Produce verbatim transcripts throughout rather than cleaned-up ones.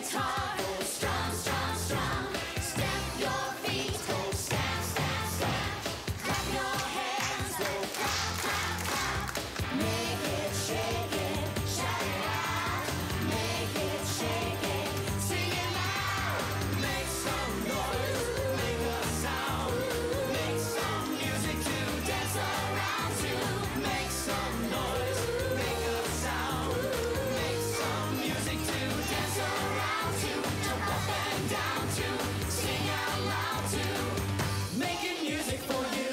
guitar, go strong, strong, strong. Step your feet, go stamp, stamp, stamp. Clap your hands, go clap, clap, clap. Make it, shake it, shout it out. Make it, shake it, sing it loud. Make some noise, make a sound. Make some music to dance around to. Make some noise, make a sound. Make some music to dance around to. Jump up and down to, sing out loud to. Making music for you.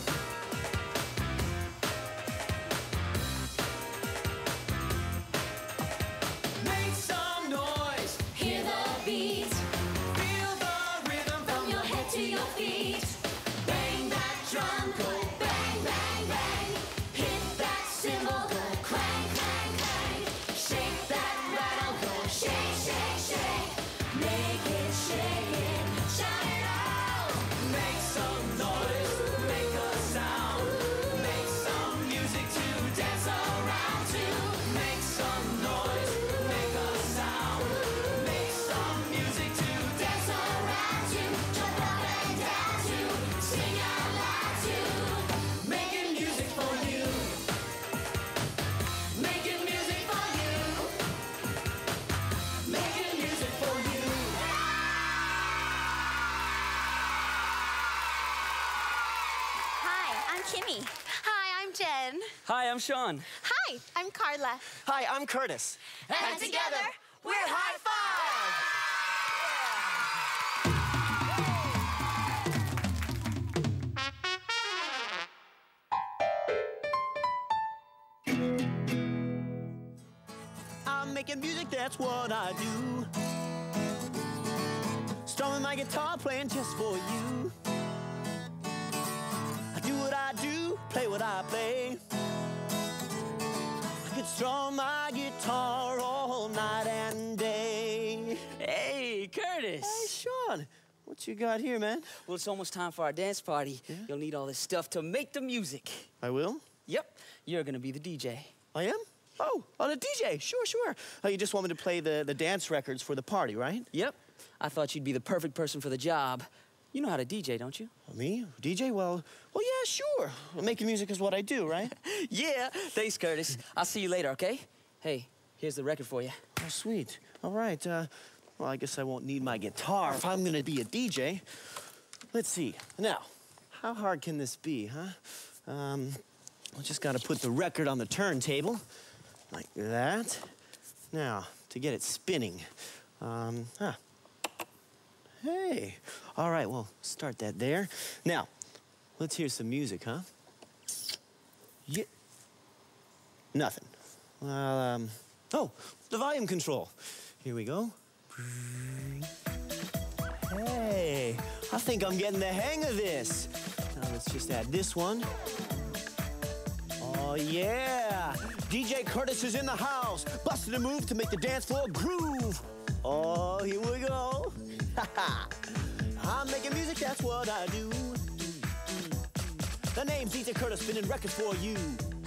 Make some noise, hear the beat. Feel the rhythm from your head to your feet. Bang that drum, go bang, bang, bang. Hit that cymbal, go clang, clang, clang. Shake that rattle, go shake, shake, shake. Make it, shake it, shout it out. Make some noise, make a sound. Make some music to dance around to. Make some noise, make a sound. Make some music to dance around to. Jump up and down to, sing out loud to. Making music for you. Making music for you. Making music for you. Hi, I'm Kimee. Hi, I'm Jenn. Hi, I'm Shaun. Hi, I'm Karla. Hi, I'm Curtis. And together, we're Hi-five! I'm making music, that's what I do. Strumming my guitar, playing just for you. I do what I do, play what I play. I could strum my guitar all night and day. Hey, Curtis. Hey, Shaun, what you got here, man? Well, it's almost time for our dance party. Yeah? You'll need all this stuff to make the music. I will? Yep, you're gonna be the D J. I am? Oh, oh, the D J, sure, sure. Oh, you just want me to play the, the dance records for the party, right? Yep, I thought you'd be the perfect person for the job. You know how to D J, don't you? Me? D J? Well, well, yeah, sure. Making music is what I do, right? Yeah, thanks, Curtis. I'll see you later, okay? Hey, here's the record for you. Oh, sweet. All right, uh, well, I guess I won't need my guitar if I'm gonna be a D J. Let's see. Now, how hard can this be, huh? Um, I just gotta put the record on the turntable, like that. Now, to get it spinning, um, huh. Hey, all right, well, start that there. Now, let's hear some music, huh? Yeah. Nothing. Well, um, oh, the volume control. Here we go. Hey, I think I'm getting the hang of this. Now let's just add this one. Oh, yeah. D J Curtis is in the house, busting a move to make the dance floor groove. Oh, here we go. I'm making music, that's what I do. The name's D J Curtis, spinning records for you.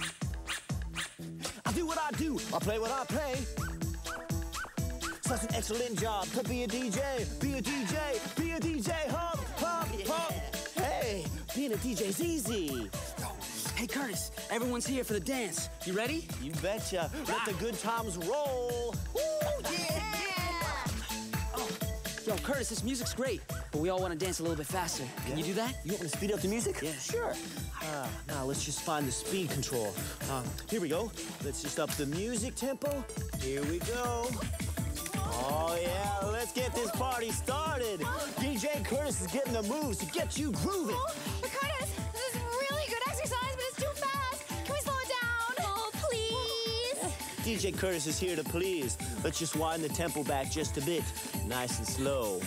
I do what I do, I play what I play. Such an excellent job to be a D J, be a D J, be a D J, hop, hop, hop. Hey, being a D J's easy. Hey, Curtis, everyone's here for the dance. You ready? You betcha. Let the good times roll. Woo, yeah! Oh, yo, Curtis, this music's great, but we all want to dance a little bit faster. Can you do that? You want me to speed up the music? Yeah. Sure. Uh, now, let's just find the speed control. Uh, here we go. Let's just up the music tempo. Here we go. Oh, yeah, let's get this party started. D J Curtis is getting the moves to get you grooving. Oh, but Curtis, this is really good exercise, but it's too fast. Can we slow it down? Oh, please. D J Curtis is here to please. Let's just wind the tempo back just a bit. Nice and slow.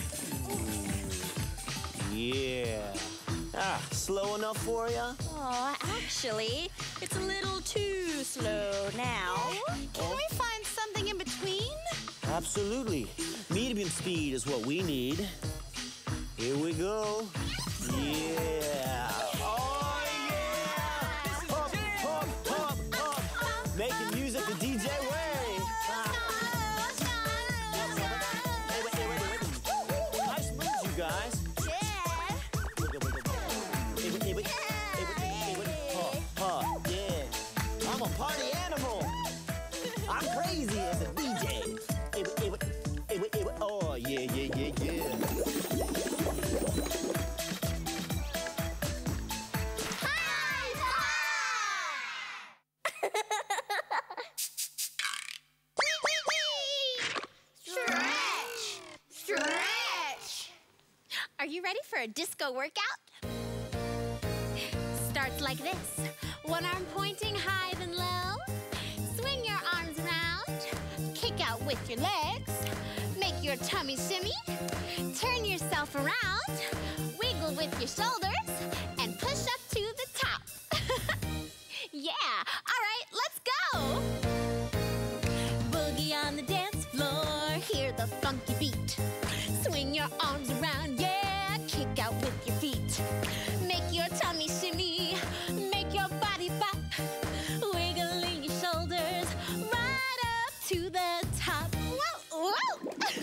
Yeah. Ah, slow enough for ya? Oh, actually, it's a little too slow now. Can we find something in between? Absolutely. Medium speed is what we need. Here we go. Yeah. Oh, yeah. Pump, pump, pump, pump. Making music the D J way. ready for a disco workout? Starts like this. One arm pointing high then low. Swing your arms around. Kick out with your legs. Make your tummy shimmy. Turn yourself around. Wiggle with your shoulders. And push up to the top. Yeah! All right, let's go! Boogie on the dance floor. Hear the funky beat. Swing your arms around, yeah! Kick out with your feet. Make your tummy shimmy. Make your body bop. Wiggling your shoulders right up to the top. Whoa, whoa!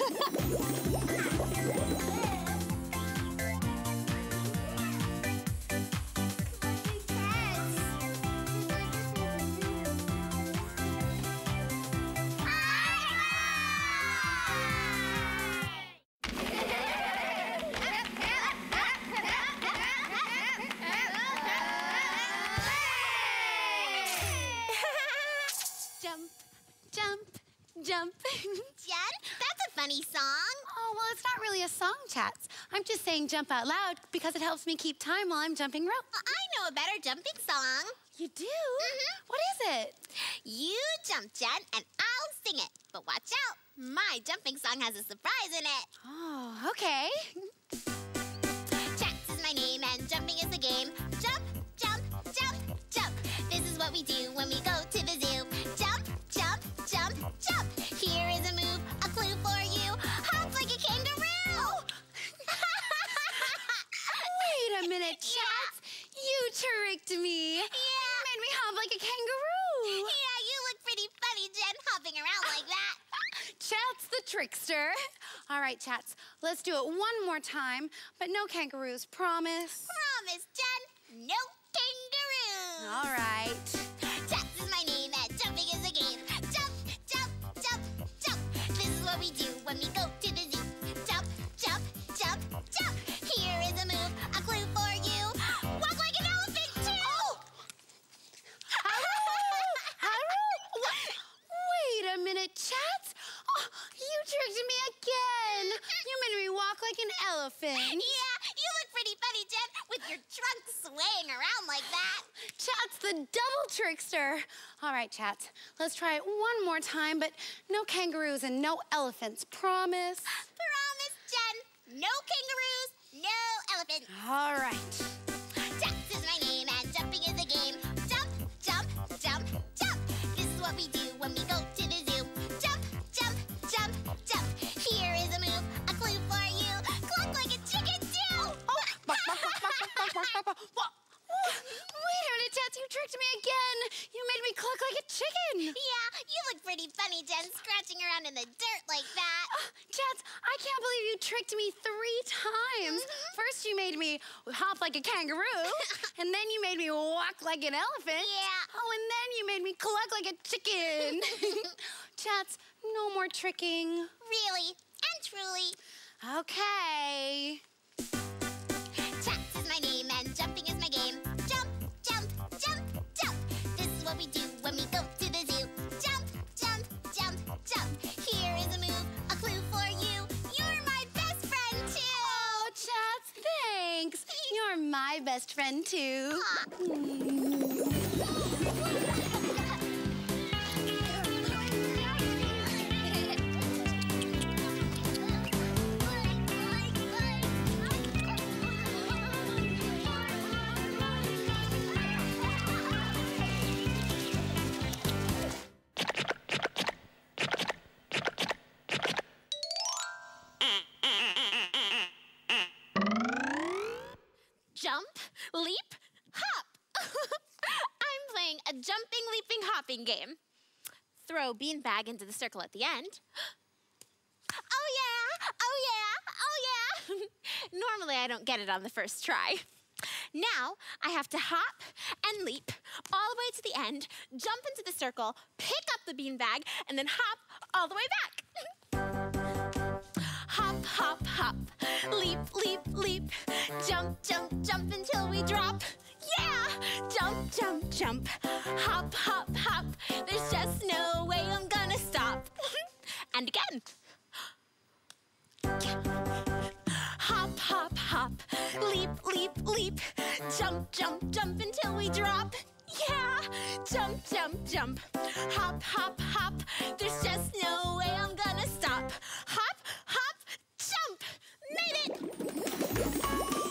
Jump, jump, jump. Jen, that's a funny song. Oh, well, it's not really a song, Chats. I'm just saying jump out loud because it helps me keep time while I'm jumping rope. Well, I know a better jumping song. You do? Mhm. What is it? You jump, Jen, and I'll sing it. But watch out. My jumping song has a surprise in it. Oh, okay. Chats is my name and jumping is the game. Jump, jump, jump, jump. This is what we do when we go to the zoo. Jump, jump, jump, jump. Here is a move, a clue for you. Hop like a kangaroo. Wait a minute, Chats. You tricked me. Yeah. You made me hop like a kangaroo. Yeah, you look pretty funny, Jen, hopping around like that. Chats the trickster. All right, Chats. Let's do it one more time, but no kangaroos, promise? Promise, Jen, no kangaroos. All right. Chats is my name and jumping is a game. Jump, jump, jump, jump. This is what we do when we go to the zoo. Jump, jump, jump, jump. Here is a move, a clue for you. Walk like an elephant, too. Wait a minute, Chats. Oh, you tricked me again. You made me walk like an elephant. Yeah, you look pretty funny, Jen, with your trunk swaying around like that. Chats the double trickster. All right, Chats. Let's try it one more time, but no kangaroos and no elephants. Promise? Promise, Jen. No kangaroos, no elephants. All right. Chats is my name and jumping is a game. Jump, jump, jump, jump. This is what we do when we go to the zoo. Jump, jump, jump, jump. Here is a move, a clue for you. Cluck like a chicken too. Wait a minute, Chats. You tricked me again. You made me cluck like a chicken. Yeah, you look pretty funny, Jen, scratching around in the dirt like that. Uh, Chats, I can't believe you tricked me three times. Mhm. First, you made me hop like a kangaroo, and then you made me walk like an elephant. Yeah. Oh, and then you made me cluck like a chicken. Chats, no more tricking. Really and truly. Okay. Chats is my name and jumping is my game. Jump, jump, jump, jump. This is what we do when we go to the zoo. Jump, jump, jump, jump. Here is a move, a clue for you. You're my best friend too. Oh, Chats, thanks. You're my best friend, too. Aw. Jump, leap, hop. I'm playing a jumping, leaping, hopping game. Throw beanbag into the circle at the end. Oh yeah, oh yeah, oh yeah. Normally I don't get it on the first try. Now I have to hop and leap all the way to the end, jump into the circle, pick up the beanbag, and then hop all the way back. Hop, hop, hop, leap, leap, leap, jump, jump, jump until we drop. Yeah! Jump, jump, jump, hop, hop, hop. There's just no way I'm gonna stop. And again. Hop, hop, hop, Jump, jump, jump. Hop, hop, hop. There's just no way I'm gonna stop. Hop, hop, jump. Made it!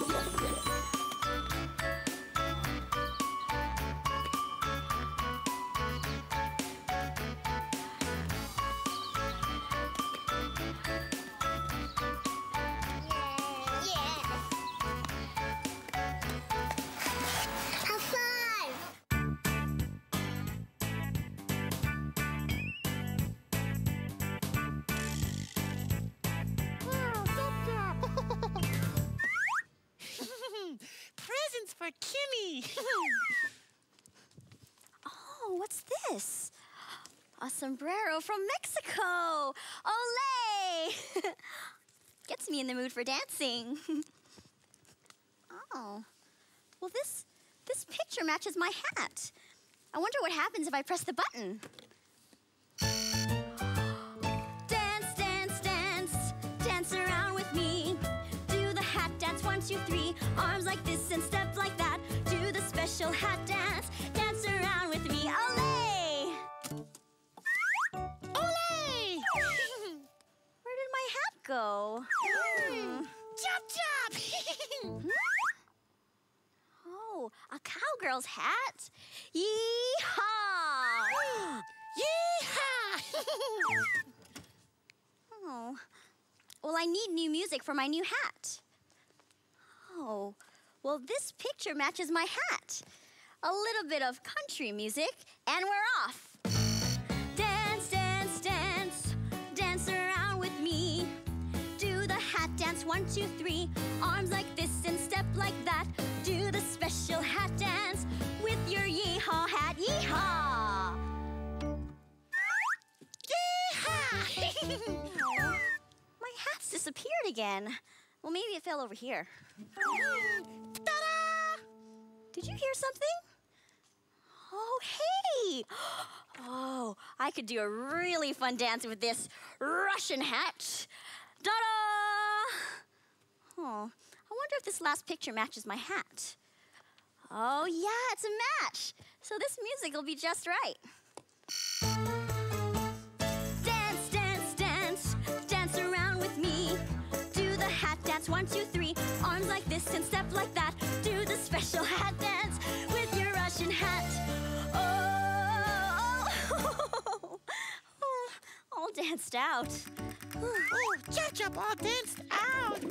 Presents for Kimee. Oh, what's this? A sombrero from Mexico. Olé! Gets me in the mood for dancing. Oh. Well, this this picture matches my hat. I wonder what happens if I press the button. Dance, dance, dance. Dance around with me. Do the hat dance, one, two, three. Arms like this and step like that. Do the special hat dance. Dance around with me. Olé! Olé! Where did my hat go? Hmm. Chop, chop! Oh, a cowgirl's hat? Yee-haw! Yeehaw! Oh, well, I need new music for my new hat. Oh, well, this picture matches my hat. A little bit of country music, and we're off. Dance, dance, dance, dance around with me. Do the hat dance, one, two, three. Arms like this and step like that. Do the special hat dance with your yee-haw hat. Yee-haw! Yeehaw! My hat's disappeared again. Well, maybe it fell over here. Ta-da! Did you hear something? Oh, hey! Oh, I could do a really fun dance with this Russian hat. Ta-da! Oh, I wonder if this last picture matches my hat. Oh, yeah, it's a match. So this music will be just right. Dance, dance, dance, dance around with me. Do the hat dance, one, two, three. Arms like this and step like that. Do the special hat dance with your Russian hat. Oh, oh, all danced out. Oh, chop, chop, all danced out.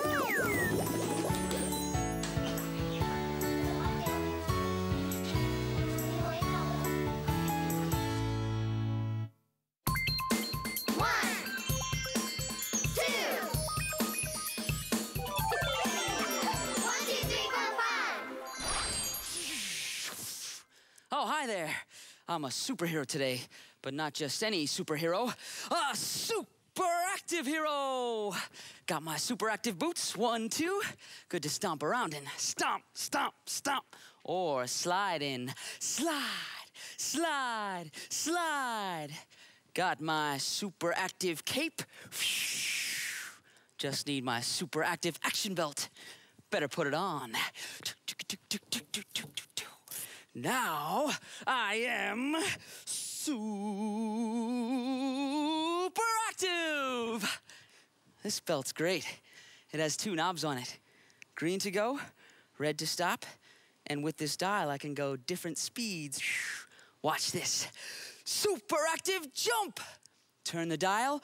Oh, hi there. I'm a superhero today, but not just any superhero. A super active hero. Got my super active boots, one, two. Good to stomp around in. Stomp, stomp, stomp. Or slide in. Slide, slide, slide. Got my super active cape. Just need my super active action belt. Better put it on. Now, I am super active. This belt's great. It has two knobs on it. Green to go, red to stop, and with this dial, I can go different speeds. Watch this. Super active jump. Turn the dial,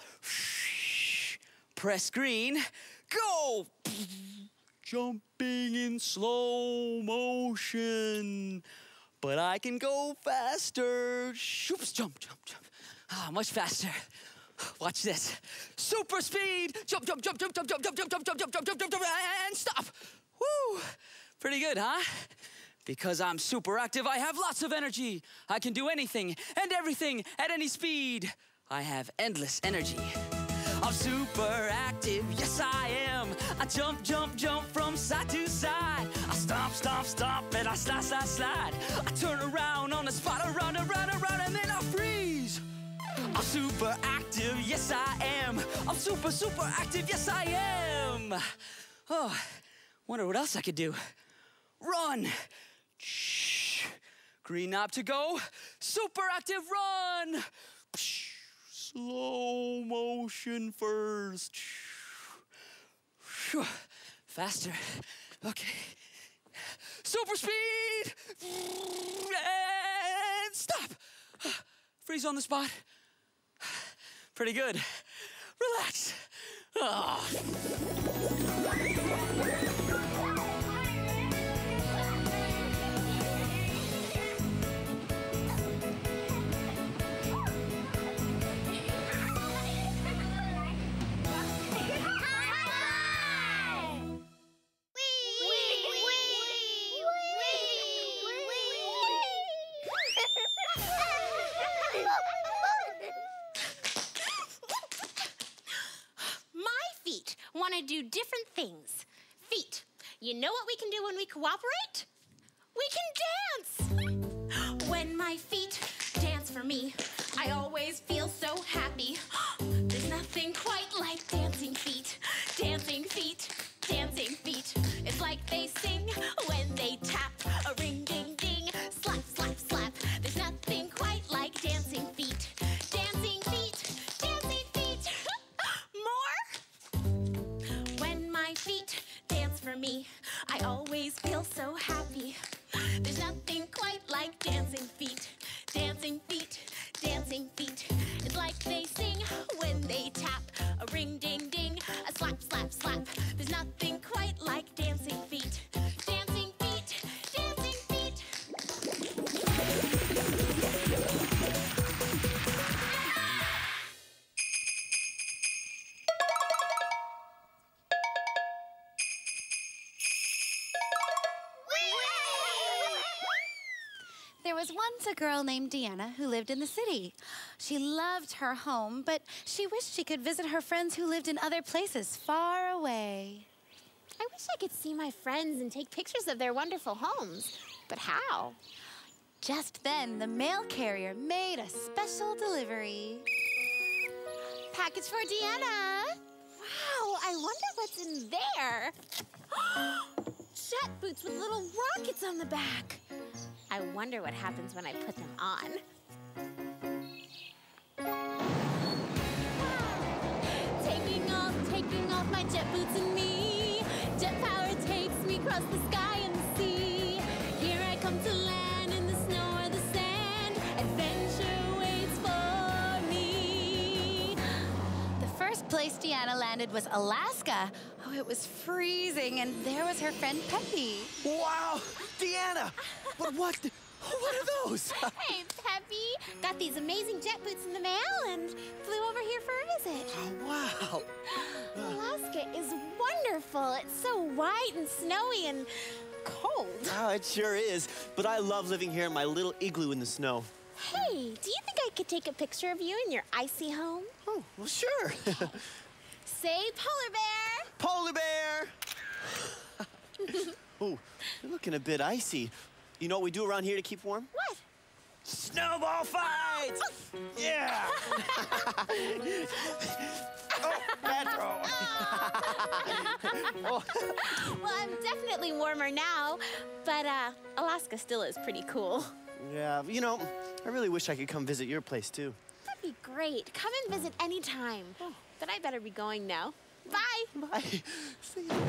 press green, go. Jumping in slow motion. But I can go faster. Shoops, jump, jump, jump. Ah, much faster. Watch this. Super speed. Jump, jump, jump, jump, jump, jump, jump, jump, jump, jump, jump, jump, jump, jump, and stop. Woo! Pretty good, huh? Because I'm super active, I have lots of energy. I can do anything and everything at any speed. I have endless energy. I'm super active, yes I am. I jump, jump, jump from side to side. I stomp, stomp, stomp, and I slide, slide, slide. I turn around on the spot, around, around, around, and then I freeze. I'm super active, yes I am. I'm super, super active, yes I am. Oh, wonder what else I could do. Run, shh, Green knob to go. Super active run. Slow motion first. Faster. Okay. Super speed. And stop. Freeze on the spot. Pretty good. Relax. Oh. Want to do different things. Feet. You know what we can do when we cooperate? We can dance! When my feet dance for me, I always feel so happy. There's nothing quite like dancing feet. Dancing feet, dancing feet. It's like they sing when they tap. A ring, ding, ding, slap, slap, slap. There's nothing quite like dancing feet. Dancing feet, dancing feet. More? When my feet dance for me, I always feel so happy. There's nothing quite like dancing feet. Dancing feet, dancing feet. It's like they sing when they tap. A ring, ding, ding, a slap, slap, slap. There's nothing quite like dancing feet. Dancing feet, dancing feet. There was once a girl named Deanna who lived in the city. She loved her home, but she wished she could visit her friends who lived in other places far away. I wish I could see my friends and take pictures of their wonderful homes. But how? Just then, the mail carrier made a special delivery. Package for Deanna. Wow, I wonder what's in there. Jet boots with little rockets on the back. I wonder what happens when I put them on. Taking off, taking off my jet boots and me. Jet power takes me across the sky and the sea. Here I come to land in the snow or the sand. Adventure waits for me. The first place Deanna landed was Alaska. Oh, it was freezing, and there was her friend Peppy. Wow, Deanna! But what? The, what are those? Hey, Peppy. Got these amazing jet boots in the mail and flew over here for a visit. Oh, wow. Alaska is wonderful. It's so white and snowy and cold. Oh, it sure is. But I love living here in my little igloo in the snow. Hey, do you think I could take a picture of you in your icy home? Oh, well, sure. Say polar bear. Polar bear! Oh, you're looking a bit icy. You know what we do around here to keep warm? What? Snowball fight! Yeah! Oh, bad throw. Oh. Well, I'm definitely warmer now, but uh, Alaska still is pretty cool. Yeah, you know, I really wish I could come visit your place, too. That'd be great. Come and visit anytime. Oh. But I better be going now. Bye. Bye. See ya.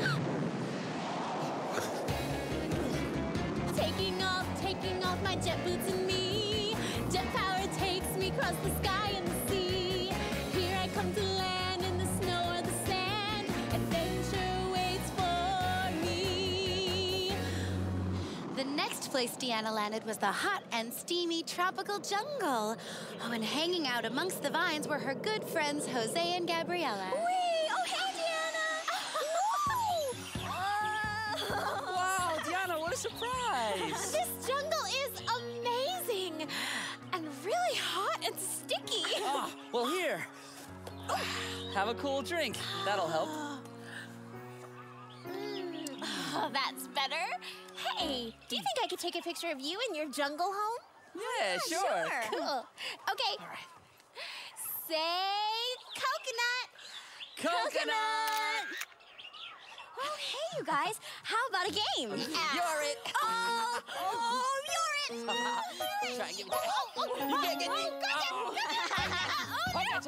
Taking off, taking off my jet boots and me. Jet power takes me across the sky and the sea. Here I come to land in the snow or the sand. Adventure waits for me. The next place Deanna landed was the hot and steamy tropical jungle. Oh, and hanging out amongst the vines were her good friends Jose and Gabriella. Whee! Oh, hey, Deanna! Wow, Deanna, what a surprise! This jungle is amazing and really hot and sticky. Ah, well, here. Have a cool drink. That'll help. Mm, oh, that's better. Hey, do you think I could take a picture of you in your jungle home? Yeah, sure. Cool. Okay. All right. Say coconut. Coconut! Oh, hey, you guys. How about a game? You're it. Oh, oh, you're it. Try and get me. Oh, oh, you can't get me. Oh, I gotcha.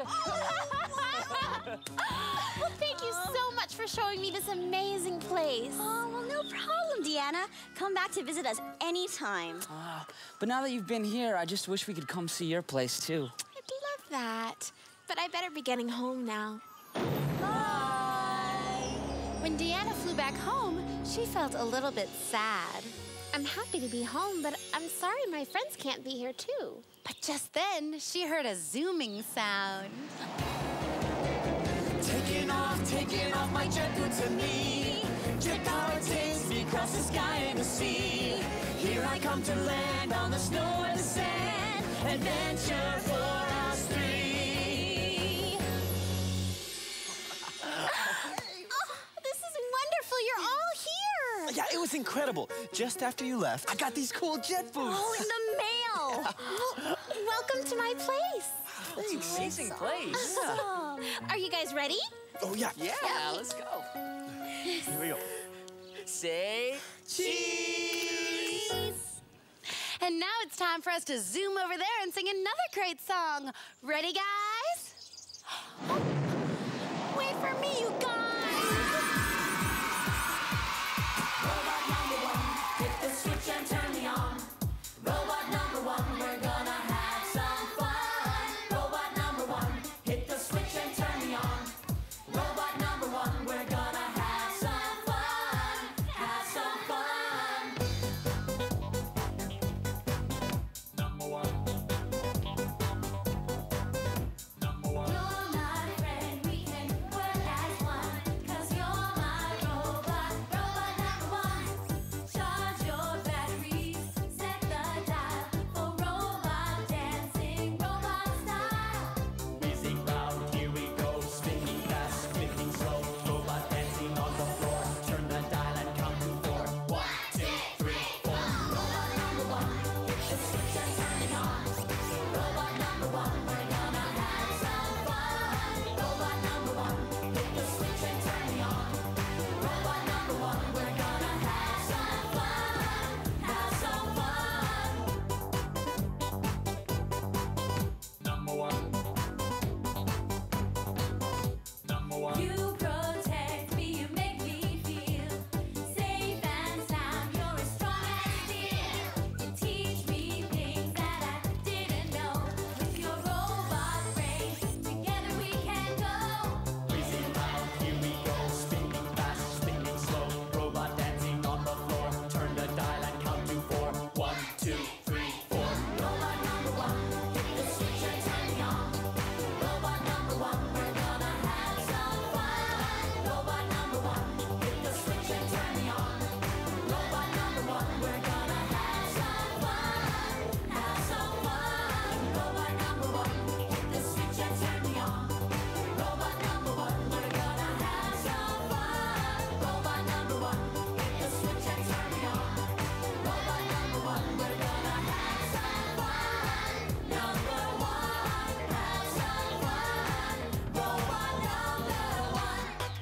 Well, thank you so much for showing me this amazing place. Oh, well, no problem, Deanna. Come back to visit us anytime. Uh, but now that you've been here, I just wish we could come see your place, too. I'd love that. But I better be getting home now. Bye. When Deanna flew back home, she felt a little bit sad. I'm happy to be home, but I'm sorry my friends can't be here, too. But just then, she heard a zooming sound. Taking off, taking off my jet boots and me. Jet power takes me across the sky and the sea. Here I come to land on the snow and the sand. Adventure for us three. Oh, this is wonderful. You're all here. Yeah, it was incredible. Just after you left, I got these cool jet boots. Oh, in the mail. Well, welcome to my place. It's an amazing place. Awesome. Are you guys ready? Oh, yeah. Yeah, let's go. Here we go. Say cheese. And now it's time for us to zoom over there and sing another great song. Ready, guys? Oh, wait for me, you guys. Robot number one, hit the switch and turn me on. Robot number one, we're gonna have some fun. Robot number one, hit the switch and turn me on. Robot number one, we're gonna have some fun. Have some fun. Number one. Number one. You're my friend, we can work as one. 'Cause you're my robot, robot number one. Charge your batteries, set the dial for robot dancing, robot style. Whizzing round, here we go, spinning fast, spinning slow, robot dancing on the floor. Turn the dial and count to four. One, two, three, four. Robot number one, hit the switch and turn it on. Robot number one, we're gonna have some fun. Robot number one, hit the switch and turn me on. Robot number one, we're gonna have some fun. Have some fun. Number one. Number one. You protect me, you make me feel safe and sound. You're as strong as steel. You teach me things that I didn't know. With your robot brain, together we can go. Whizzing round, here we go, spinning fast, spinning slow. Robot dancing on the floor. Turn the dial and count to four. One, two, three, four. Robot number one, hit the switch and turn me on. Robot number one, we're gonna have some fun. Robot number one, hit the switch and turn me on. Robot number one, we're gonna have some fun. Have some fun. Robot number one, hit the switch and turn me on. Robot number one, we're gonna have some fun. Robot number one, hit the switch and turn me on. Robot number one, we're gonna have some fun. Number one, have some fun. Robot number one.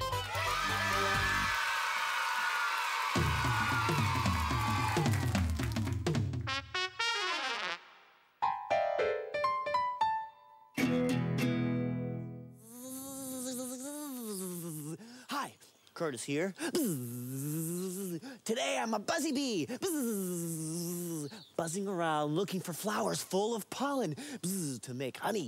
Hi, Curtis here. Today I'm a buzzy bee. Buzzing around looking for flowers full of pollen to make honey.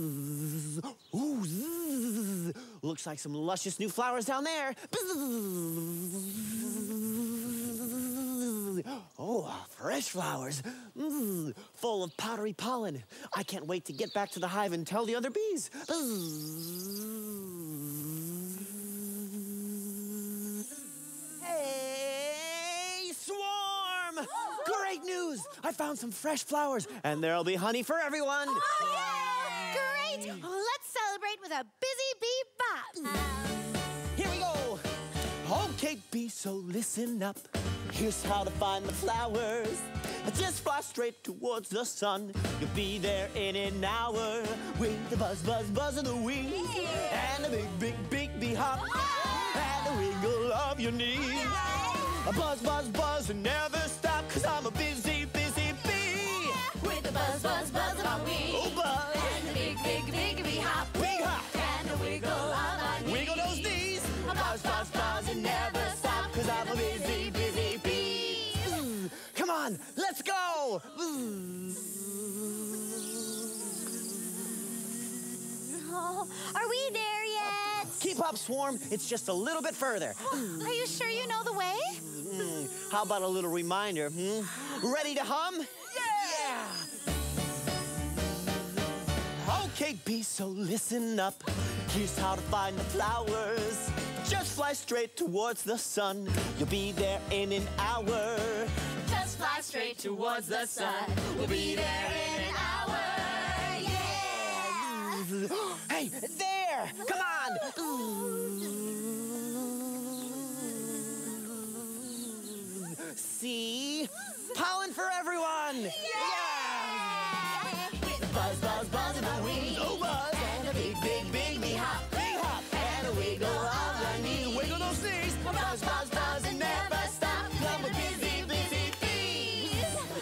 Ooh, looks like some luscious new flowers down there. Oh, fresh flowers. Mm, full of powdery pollen. I can't wait to get back to the hive and tell the other bees. Hey, swarm! Great news! I found some fresh flowers, and there'll be honey for everyone. Great! Let's celebrate with a busy bee bop. Here we go. Okay, bees, so listen up. Here's how to find the flowers. Just fly straight towards the sun. You'll be there in an hour with the buzz, buzz, buzz of the wings and the big, big, big bee hop. and a wiggle of your knee. A buzz, buzz, buzz, and never stop, cause I'm a busy, busy bee. With a buzz, buzz, buzz of our wings. Oh, buzz. And a big, big, big, big hop. Big hop. And a wiggle of our knees. Wiggle those knees. A buzz, buzz, buzz, and never stop, cause I'm a busy, busy bee. Come on, let's go. Oh, are we there yet? Keep up, Swarm. It's just a little bit further. Are you sure you know the way? Hmm, how about a little reminder, hmm? Ready to hum? Yeah! Okay, bee, so listen up. Here's how to find the flowers. Just fly straight towards the sun. You'll be there in an hour. Just fly straight towards the sun. We'll be there in an hour. Yeah! Hey, there! Come on! See? Pollen for everyone! Yeah! Buzz, buzz, buzz of our wings. Oh, buzz! And a big, big, big, big hop. Big hop! And a wiggle of our knees. Wiggle those knees! Buzz, buzz, buzz, and never stop. I'm a busy, busy bee.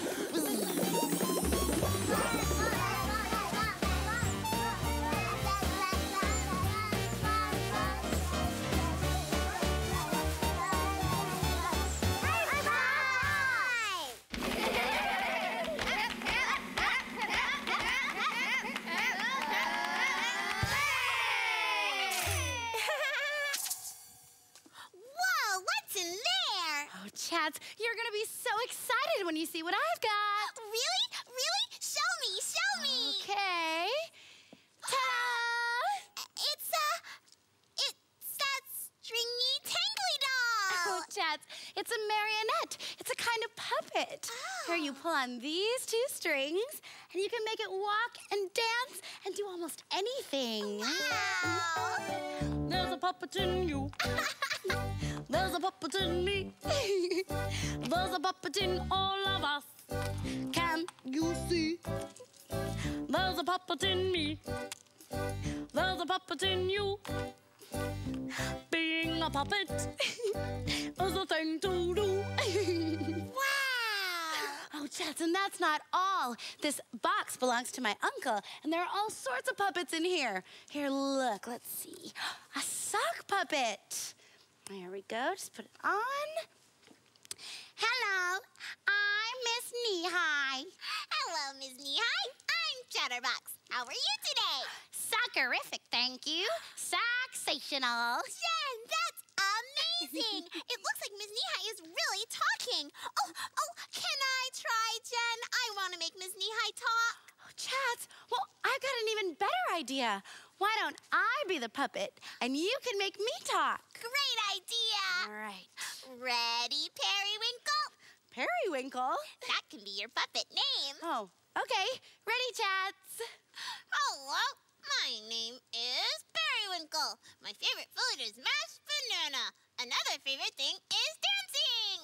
Whoa, what's in there? Oh, Chats, you're gonna be so excited when you see what I've got. Really? Really? Show me, show me. Okay. Ta-da! It's a... It's that stringy tangly doll. Oh, Chats, it's a marionette. It's a kind of puppet. Here you pull on these two strings, and you can make it walk and dance and do almost anything. Wow. There's a puppet in you. There's a puppet in me. There's a puppet in all of us. Can you see? There's a puppet in me. There's a puppet in you. Being a puppet is a thing to do. Wow. Oh, Chats, and that's not all. This box belongs to my uncle, and there are all sorts of puppets in here. Here, look, let's see. A sock puppet. There we go, just put it on. Hello, I'm Miss Knee-High. Hello, Miss Knee-High. I'm Chatterbox. How are you today? Sockerific, thank you. Socksational. Jen, that's amazing. It looks like Miss Knee-High is really talking. Oh, oh, can I try, Jen? I want to make Miss Knee-High talk. Oh, Chats, well, I've got an even better idea. Why don't I be the puppet, and you can make me talk? Great idea. All right. Ready, Periwinkle? Periwinkle? That can be your puppet name. Oh, okay. Ready, Chats? Hello, my name is Periwinkle. My favorite food is mashed banana. Another favorite thing is dancing.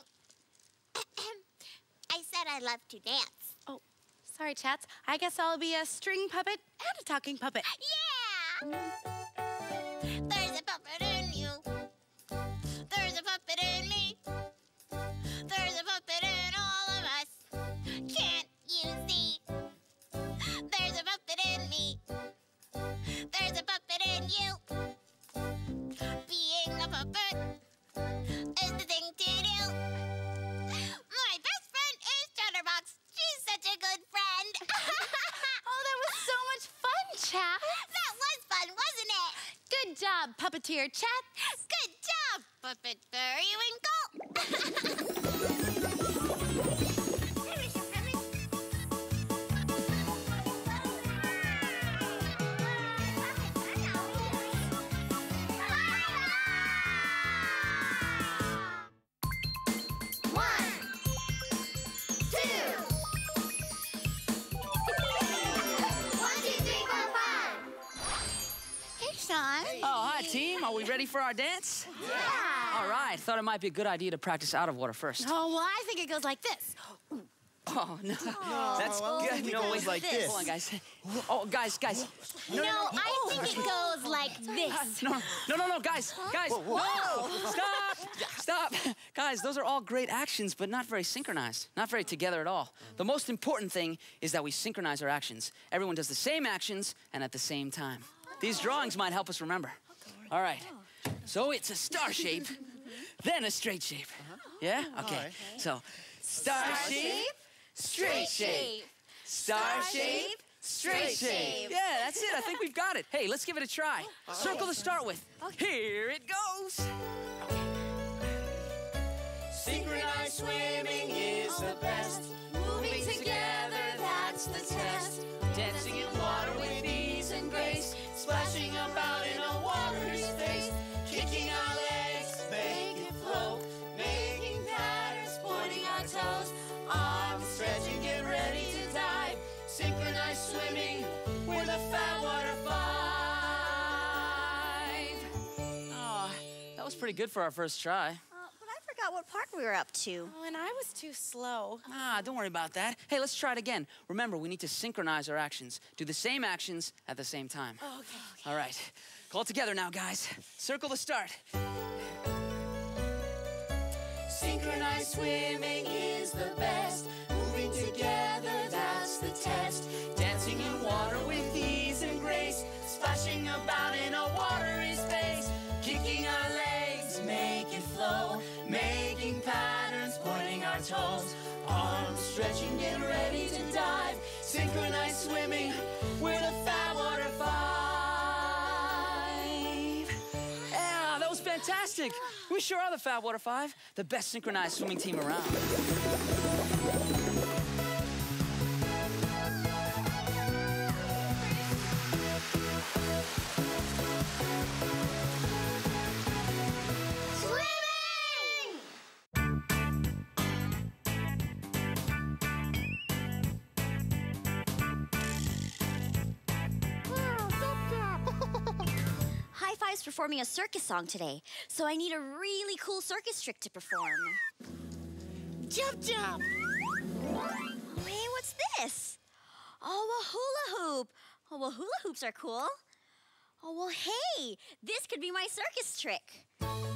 I said I love to dance. Oh, sorry, Chats. I guess I'll be a string puppet and a talking puppet. Yeah! There's a puppet in you. There's a puppet in me. There's a puppet in all of us. Can't you see? There's a puppet in me. There's a puppet in you. Being a puppet is the thing to do. My best friend is Chatterbox. She's such a good friend. Oh, that was so much fun, Chats. That was fun, wasn't it? Good job, puppeteer Chats. Good job, Puppet Periwinkle. Shaun. Oh, hi, team. Are we ready for our dance? Yeah. All right. Thought it might be a good idea to practice out of water first. Oh, well, I think it goes like this. Oh, no. Oh, That's well, good. we No, go wait. like this. Hold on, guys. Oh, guys, guys. No, I think it goes like this. No, no, no, no, guys, guys. Whoa, whoa. No, stop, stop. Guys, those are all great actions, but not very synchronized, not very together at all. The most important thing is that we synchronize our actions. Everyone does the same actions and at the same time. These drawings might help us remember. All right, so it's a star shape, then a straight shape. Yeah? Okay, so star shape, straight shape. Star shape, straight shape. Yeah, that's it. I think we've got it. Hey, let's give it a try. Circle to start with. Here it goes. Synchronized swimming is the best. Moving together, that's the test. Dancing in water with ease and grace. Splashing about in a watery space. Kicking our legs, make it flow. Making patterns, pointing our toes. Arms stretching, get ready to dive. Synchronized swimming with a fat water five. Oh, that was pretty good for our first try. Uh, but I forgot what part we were up to. Oh, and I was too slow. Ah, don't worry about that. Hey, let's try it again. Remember, we need to synchronize our actions. Do the same actions at the same time. Oh, okay. All right. Call it together now, guys. Circle to start. Synchronized swimming is the best. Moving together, that's the test. Dancing in water with ease and grace. Splashing about in a watery space. Kicking our legs, make it flow. Making patterns, pointing our toes. Arms stretching, get ready to dive. Synchronized swimming with a fat water five. Yeah, that was fantastic. We sure are the Fab Water Five, the best synchronized swimming team around. Hi-five's performing a circus song today, so I need a really cool circus trick to perform. Jump, jump. Hey, what's this? Oh, a hula hoop. Oh, well, hula hoops are cool. Oh, well, hey, this could be my circus trick.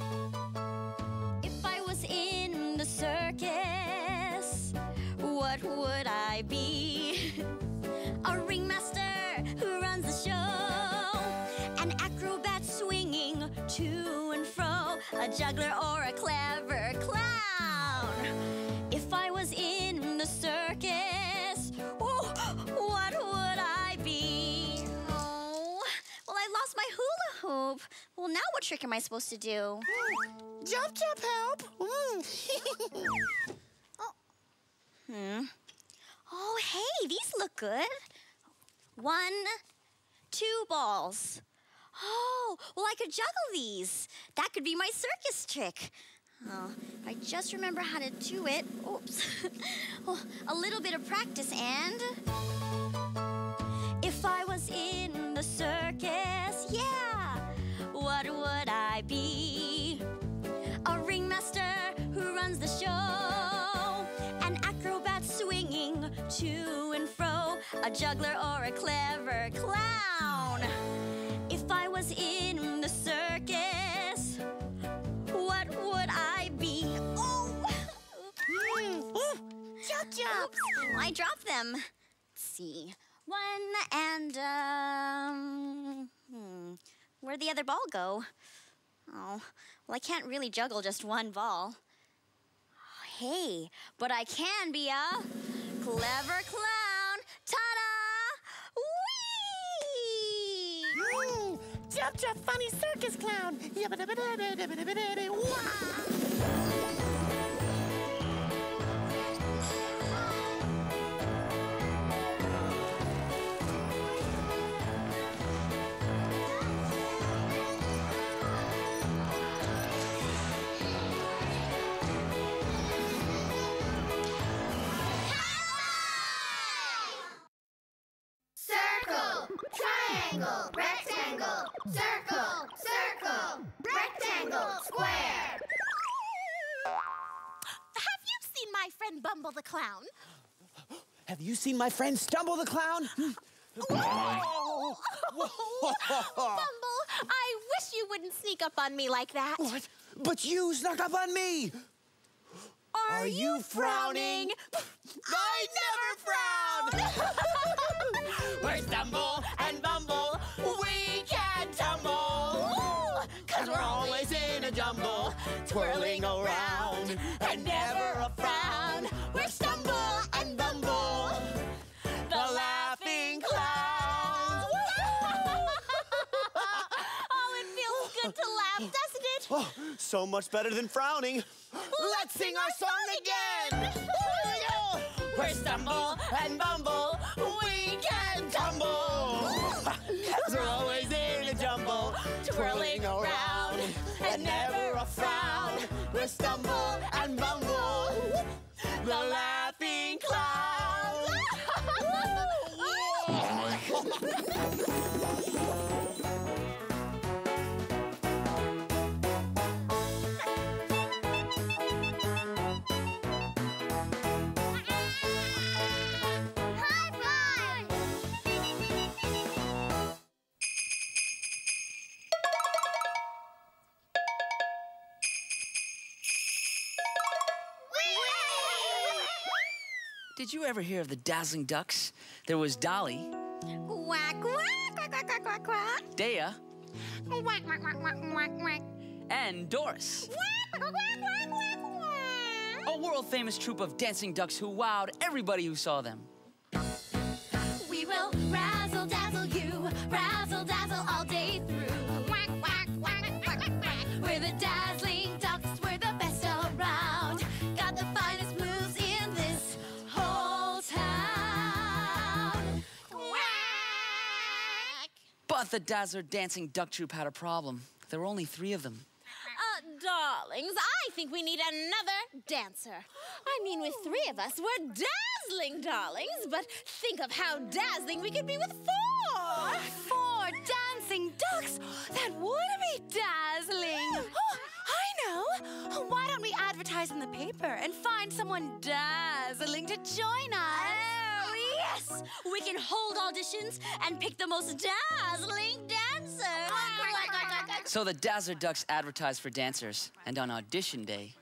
If I was in the circus, what would I be? A ringmaster who runs the show, an acrobat swinging to and fro, a juggler or a clever clown. If I was in the circus, oh, what would I be? Oh, well, I lost my hula hoop. Well, now what trick am I supposed to do? Jump, jump, help. Mm. Hmm. Oh, hey, these look good. One, two balls. Oh, well, I could juggle these. That could be my circus trick. Oh, I just remember how to do it. Oops. Oh, a little bit of practice and... If I was in the circus, yeah, what would I be? A ringmaster who runs the show, an acrobat swinging to and fro, a juggler or a clever clown. If I was in the circus, what would I be? Oh! Mm. Ooh. Jump, jump. Oops, I dropped them. Let's see. One and, um... Hmm. Where'd the other ball go? Oh, well, I can't really juggle just one ball. Hey, but I can be a clever clown. Ta-da! Whee! Mm. Jump, jump, funny circus clown. Yabba-dabba-dabba-dabba-dabba-dabba. Circle, triangle, rectangle, circle, circle, rectangle, square. Have you seen my friend Bumble the Clown? have you seen my friend Stumble the Clown? Whoa! Bumble, I wish you wouldn't sneak up on me like that. What? But you snuck up on me! Are, Are you, you frowning? I never frown! We're Stumble and Bumble, we can't tumble. Cause we're always in a jumble, twirling around, and never a frown. We're Stumble and Bumble, the laughing clowns. Oh, it feels good to laugh, doesn't it? Oh, so much better than frowning. Let's sing our song again. We're Stumble and Bumble, we can tumble. Cause we're always in a jumble, twirling around, and never a frown. We're Stumble and Bumble, the laughing clowns. Did you ever hear of the dazzling ducks? There was Dolly, Quack, quack, quack, quack, quack, quack, quack. Dea, Quack, quack, quack, quack, quack, quack. and Doris. Quack, quack, quack, quack, quack. A world-famous troupe of dancing ducks who wowed everybody who saw them. We will razzle dazzle you, razzle dazzle all day through. Quack, quack, quack, quack, quack. We're the dazzling ducks, we're the best around. Got the finest moves in this whole town. Quack. But the Dazzler Dancing Duck Troupe had a problem. There were only three of them. Uh, darlings, I think we need another dancer. I mean, with three of us, we're dazzling darlings, but think of how dazzling we could be with four. Four dancing ducks? That would be dazzling. Oh, I know. Why don't we advertise in the paper and find someone dazzling to join us? Oh, yes! We can hold auditions and pick the most dazzling dancer. So the Dazzler Ducks advertised for dancers, and on audition day,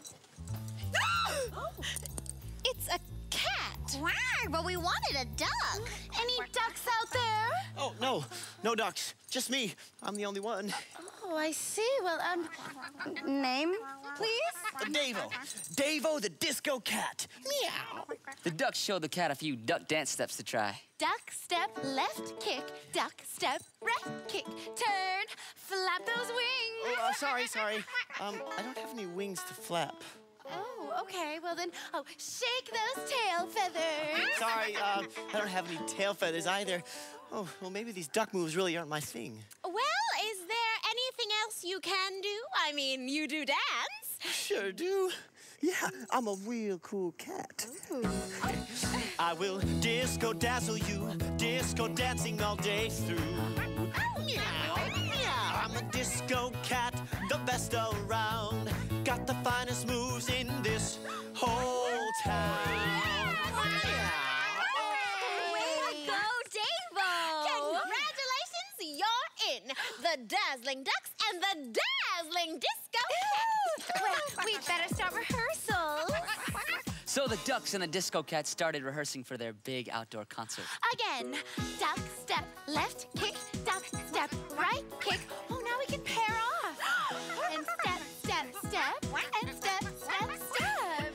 It's a cat. Quack, but we wanted a duck. Any ducks out there? Oh, no. No ducks. Just me. I'm the only one. Oh, I see. Well, um, name, please? Davo. Davo the Disco Cat. Meow. the ducks showed the cat a few duck dance steps to try. Duck step, left kick. Duck step, right kick. Turn, flap those wings. Oh, uh, sorry, sorry. Um, I don't have any wings to flap. Oh, okay. Well then, oh, shake those tail feathers. Sorry, um, I don't have any tail feathers either. Oh, well, maybe these duck moves really aren't my thing. Well, is there anything else you can do? I mean, you do dance. Sure do. Yeah, I'm a real cool cat. I will disco dazzle you, disco dancing all day through. Meow, meow. I'm a disco cat, the best around. Got the finest moves in this whole town. Way to go, Davo! Congratulations, you're in. The Dazzling Ducks and the Dazzling Disco Cat. Well, we'd better start rehearsal. So the Ducks and the Disco Cat started rehearsing for their big outdoor concert. Again, duck step, left kick, duck step, right kick. Oh, now we can pair off. And step, step, step, and step, step, step.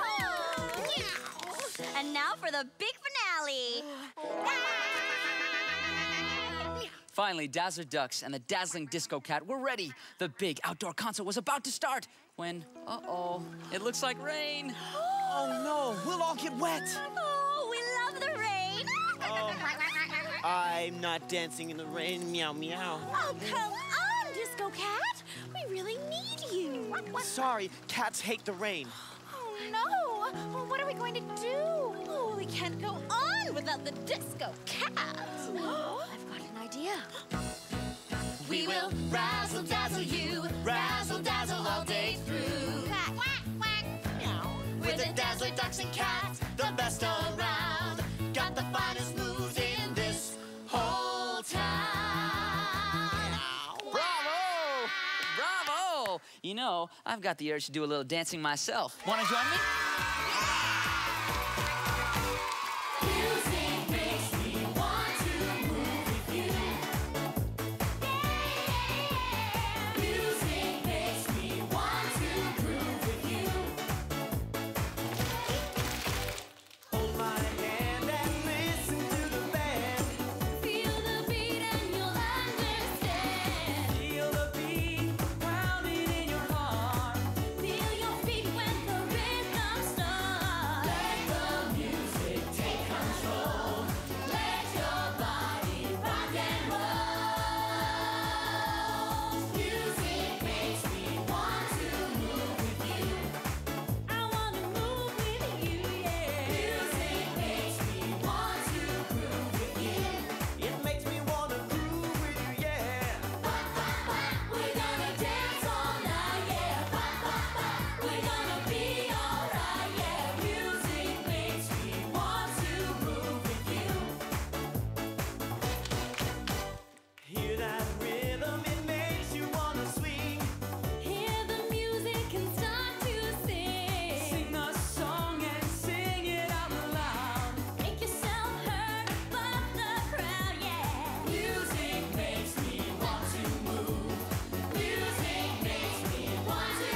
Oh! And now for the big finale. Finally, Dazzler Ducks and the Dazzling Disco Cat were ready. The big outdoor concert was about to start when, uh-oh, it looks like rain. Oh, no, we'll all get wet. Oh, we love the rain. Oh, I'm not dancing in the rain. Meow, meow. Oh, come on, Disco Cat. We really need you. Sorry, cats hate the rain. Oh, no. Well, what are we going to do? Oh, we can't go on without the Disco Cat. I've got an idea. We will razzle dazzle you, razzle dazzle all day through. Quack, quack, quack. We're the Dazzler Ducks and Cats, the best around. know, I've got the urge to do a little dancing myself. Wanna join me? Music makes me want to move with you. Music makes me want to groove with you. Hold my hand and listen to the band. Feel the beat and you'll understand. Feel the beat pounding in your heart. Feel your feet when the rhythm starts. Let the music take control. Let your body rock and roll. Music makes me want to move with you. I wanna move with you, yeah. Music makes me want to groove with you. It makes me wanna groove with you, yeah. We're gonna dance all night, yeah. We're gonna be alright, yeah. Music makes me want to move with you. Hear that rhythm, it makes you wanna swing. Hear the music and start to sing. Sing a song and sing it out loud. Make yourself heard above the crowd, yeah. Music makes me want to move. Music makes me want to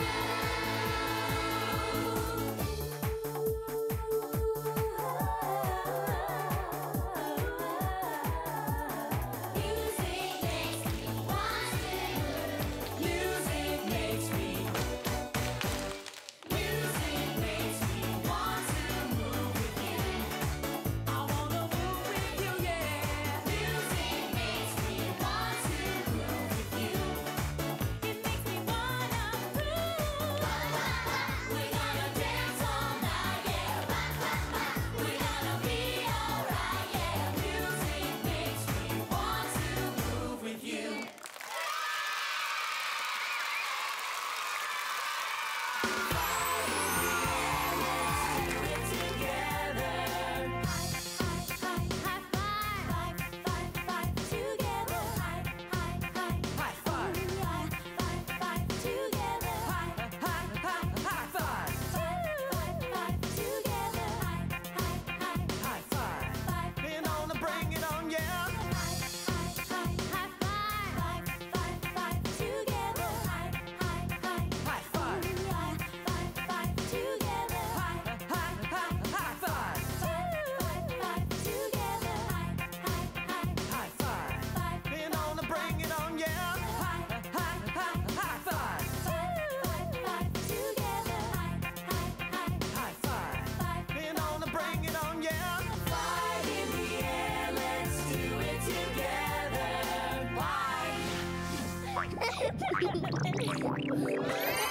Music makes me want to move. Music makes me. Music makes me want to move with you. I wanna move with you, yeah. Music makes me want to groove with you. It makes me wanna groove. We're gonna dance all night, yeah. We're gonna be alright, yeah. Music makes me want to groove with you. Been on to bring it on, yeah. Been on to bring it on, yeah. Been on to bring it on, yeah. Five in the air, let's do it together. Why?